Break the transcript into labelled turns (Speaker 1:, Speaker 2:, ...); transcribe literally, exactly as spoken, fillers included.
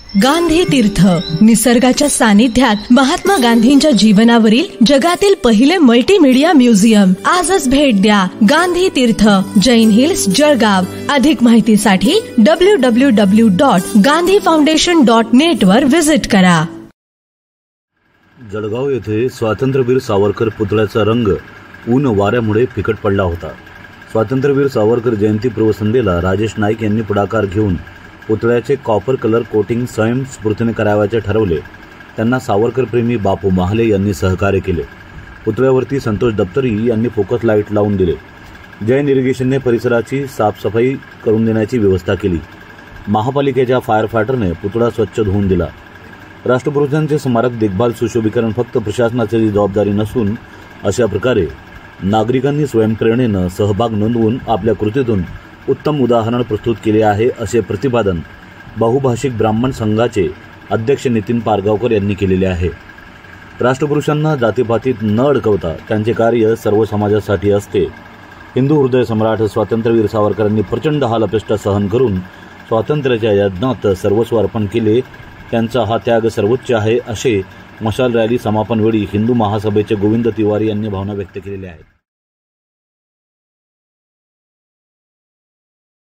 Speaker 1: गांधी तीर्थ, निसर्गाच्या सानिध्यात महात्मा गांधींच्या जीवनावरील जगातील पहिले मल्टीमीडिया म्युझियम. आजच भेट द्या. गांधी तीर्थ, जैन हिल्स, जळगाव. अधिक माहितीसाठी W W W dot Gandhi foundation dot net वर व्हिजिट करा.
Speaker 2: जळगाव येथे स्वातंत्र्यवीर सावरकर पुतळ्याचा रंग ऊन वाऱ्यामुळे फिकट पडला होता. स्वातंत्र्यवीर सावरकर जयंती पूर्वसंध्येला राजेश नाईक यांनी पुढाकार घेऊन पुतळ्याचे कॉपर कलर कोटिंग स्वयंस्फूर्तीने करावयाचे ठरवले. त्यांना सावरकर प्रेमी बापू महाले यांनी सहकार्य केले. पुतळ्यावरती संतोष दप्तरी यांनी फोकस लाईट लावून दिले. जैन इरिगेशनने परिसराची साफसफाई करून देण्याची व्यवस्था केली. महापालिकेच्या फायर फायटरने पुतळा स्वच्छ धुवून दिला. राष्ट्रपुरुषांचे स्मारक देखभाल सुशोभीकरण फक्त प्रशासनाची जबाबदारी नसून अशा प्रकारे नागरिकांनी स्वयंप्रेरणेनं सहभाग नोंदवून आपल्या कृतीतून उत्तम उदाहरण प्रस्तुत केले आहे, असे प्रतिपादन बहुभाषिक ब्राह्मण संघाचे अध्यक्ष नितीन पारगावकर यांनी केलेले आहे. राष्ट्रपुरुषांना जातीपातीत न अडकवता त्यांचे कार्य सर्व समाजासाठी असते. हिंदू हृदय सम्राट स्वातंत्र्यवीर सावरकरांनी प्रचंड हालअपेष्टा सहन करून स्वातंत्र्याच्या यज्ञात सर्वस्व अर्पण केले. त्यांचा हा त्याग सर्वोच्च आहे, असे मशाल रॅली समापनवेळी हिंदू महासभेचे गोविंद तिवारी यांनी भावना व्यक्त केलेल्या आहेत.